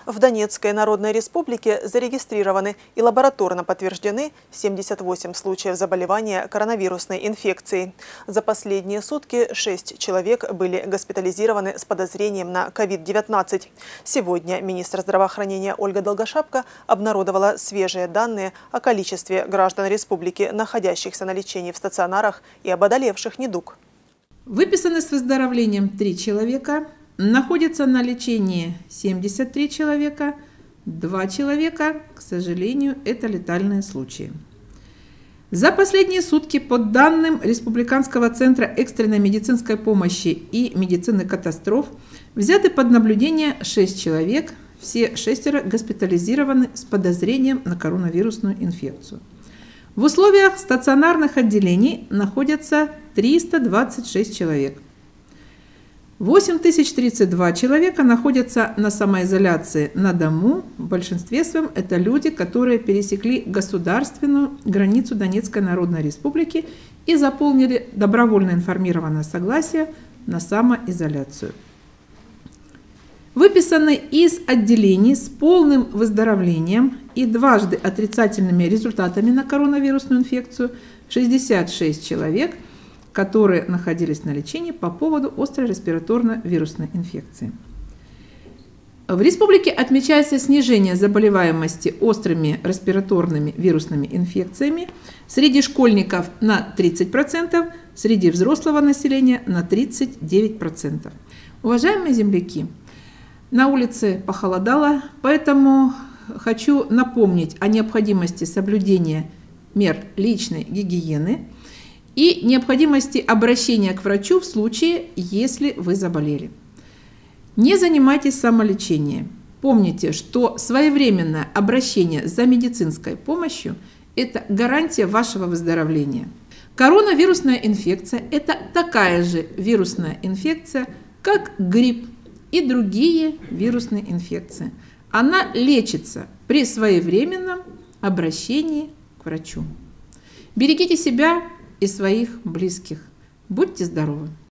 В Донецкой Народной Республике зарегистрированы и лабораторно подтверждены 78 случаев заболевания коронавирусной инфекцией. За последние сутки 6 человек были госпитализированы с подозрением на COVID-19. Сегодня министр здравоохранения Ольга Долгошапка обнародовала свежие данные о количестве граждан республики, находящихся на лечении в стационарах, и об одолевших недуг. Выписаны с выздоровлением 3 человека. Находятся на лечении 73 человека, 2 человека, к сожалению, это летальные случаи. За последние сутки, по данным Республиканского центра экстренной медицинской помощи и медицины катастроф, взяты под наблюдение 6 человек, все 6 госпитализированы с подозрением на коронавирусную инфекцию. В условиях стационарных отделений находятся 326 человек. 8032 человека находятся на самоизоляции на дому. В большинстве своем это люди, которые пересекли государственную границу Донецкой Народной Республики и заполнили добровольно информированное согласие на самоизоляцию. Выписаны из отделений с полным выздоровлением и дважды отрицательными результатами на коронавирусную инфекцию 66 человек, которые находились на лечении по поводу острой респираторно-вирусной инфекции. В республике отмечается снижение заболеваемости острыми респираторными вирусными инфекциями среди школьников на 30%, среди взрослого населения на 39%. Уважаемые земляки, на улице похолодало, поэтому хочу напомнить о необходимости соблюдения мер личной гигиены и необходимости обращения к врачу в случае, если вы заболели. Не занимайтесь самолечением. Помните, что своевременное обращение за медицинской помощью – это гарантия вашего выздоровления. Коронавирусная инфекция – это такая же вирусная инфекция, как грипп и другие вирусные инфекции. Она лечится при своевременном обращении к врачу. Берегите себя и своих близких. Будьте здоровы!